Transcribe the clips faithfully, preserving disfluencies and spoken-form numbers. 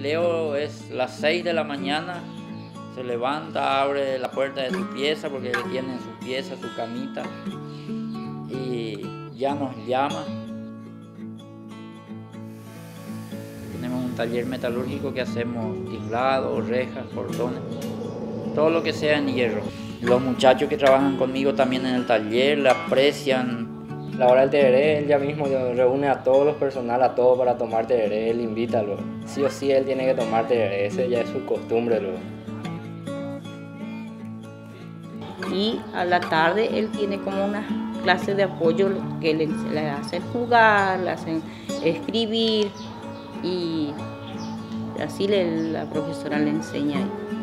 Leo es las seis de la mañana, se levanta, abre la puerta de su pieza porque él tiene en su pieza su camita y ya nos llama. Tenemos un taller metalúrgico que hacemos tinglado, rejas, portones, todo lo que sea en hierro. Los muchachos que trabajan conmigo también en el taller le aprecian. A la hora del tereré, él ya mismo reúne a todos los personal, a todos para tomar tereré, él invita luego. Sí o sí él tiene que tomar tereré, ese ya es su costumbre luego. Y a la tarde él tiene como una clase de apoyo que le, le hacen jugar, le hacen escribir y así le, la profesora le enseña.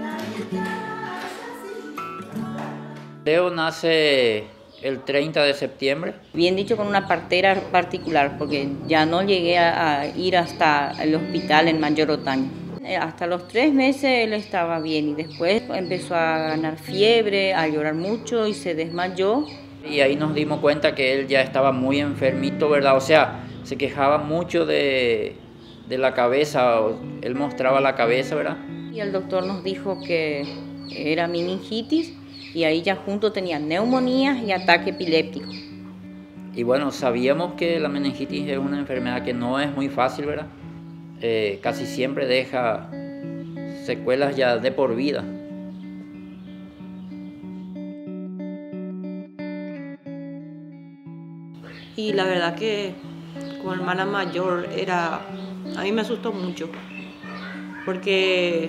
Leo nace el treinta de septiembre. Bien dicho, con una partera particular, porque ya no llegué a, a ir hasta el hospital en Mayor Otaño. Hasta los tres meses él estaba bien y después empezó a ganar fiebre, a llorar mucho y se desmayó. Y ahí nos dimos cuenta que él ya estaba muy enfermito, ¿verdad? O sea, se quejaba mucho de, de la cabeza, él mostraba la cabeza, ¿verdad? Y el doctor nos dijo que era meningitis y ahí ya junto tenía neumonía y ataque epiléptico. Y bueno, sabíamos que la meningitis es una enfermedad que no es muy fácil, ¿verdad? Eh, casi siempre deja secuelas ya de por vida. Y la verdad que como hermana mayor era, a mí me asustó mucho, porque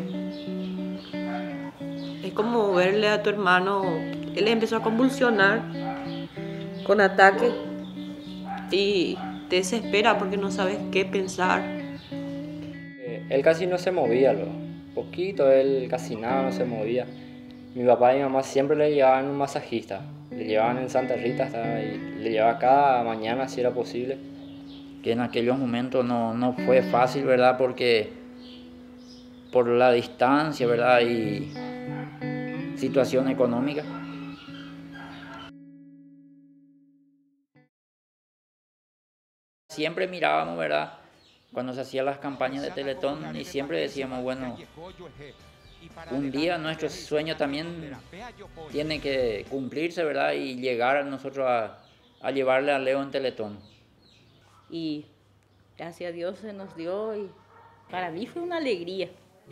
es como verle a tu hermano, él empezó a convulsionar con ataque y te desespera porque no sabes qué pensar. Él casi no se movía, luego. Poquito, él casi nada no se movía. Mi papá y mi mamá siempre le llevaban un masajista, le llevaban en Santa Rita hasta, y le llevaba cada mañana si era posible. Que en aquellos momentos no, no fue fácil, ¿verdad? Porque por la distancia, ¿verdad? Y situación económica. Siempre mirábamos, ¿verdad? Cuando se hacían las campañas de Teletón y siempre decíamos, bueno, un día nuestro sueño también tiene que cumplirse, ¿verdad? Y llegar a nosotros a, a llevarle a Leo en Teletón. Y gracias a Dios se nos dio y para mí fue una alegría.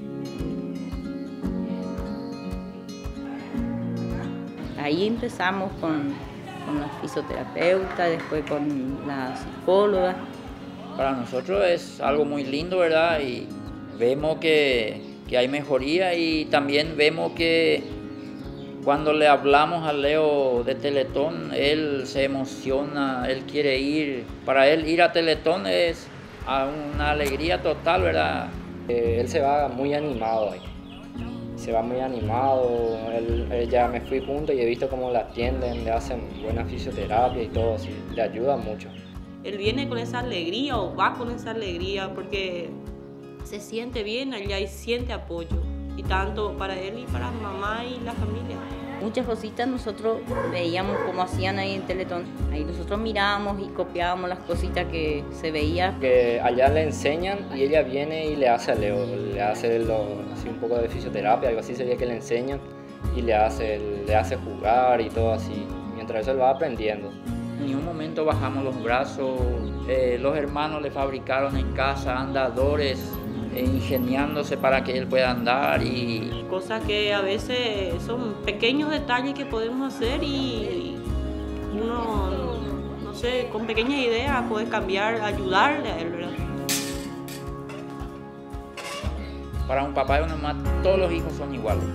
Ahí empezamos con, con la fisioterapeuta, después con la psicóloga. Para nosotros es algo muy lindo, ¿verdad? Y vemos que, que hay mejoría y también vemos que cuando le hablamos a Leo de Teletón, él se emociona, él quiere ir. Para él ir a Teletón es una alegría total, ¿verdad? Eh, él se va muy animado ahí. Se va muy animado, él, él ya me fui junto y he visto cómo la atienden, le hacen buena fisioterapia y todo, así, le ayuda mucho. Él viene con esa alegría o va con esa alegría porque se siente bien allá y siente apoyo, y tanto para él y para mamá y la familia. Muchas cositas nosotros veíamos cómo hacían ahí en Teletón. Ahí nosotros mirábamos y copiábamos las cositas que se veía. Que allá le enseñan y ella viene y le hace a Leo, le hace lo, así un poco de fisioterapia, algo así sería que le enseñan y le hace, le hace jugar y todo así, mientras eso él va aprendiendo. En ningún momento bajamos los brazos, eh, los hermanos le fabricaron en casa andadores, eh, ingeniándose para que él pueda andar y... Cosas que a veces son pequeños detalles que podemos hacer y uno, no sé, con pequeñas ideas puede cambiar, ayudarle a él, ¿verdad? Para un papá y una mamá todos los hijos son iguales,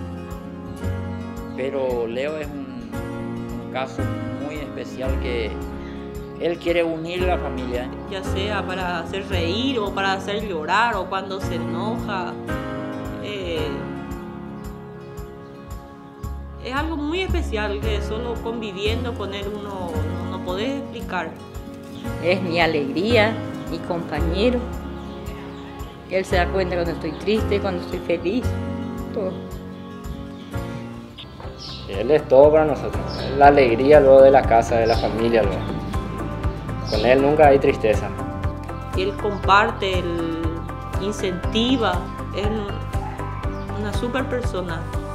pero Leo es un, un caso muy especial que él quiere unir la familia. Ya sea para hacer reír o para hacer llorar o cuando se enoja. Eh, es algo muy especial que solo conviviendo con él uno no, no podés explicar. Es mi alegría, mi compañero. Él se da cuenta cuando estoy triste, cuando estoy feliz, todo. Él es todo para nosotros, es la alegría luego de la casa, de la familia luego. Con él nunca hay tristeza. Él comparte el, incentiva, es una super persona.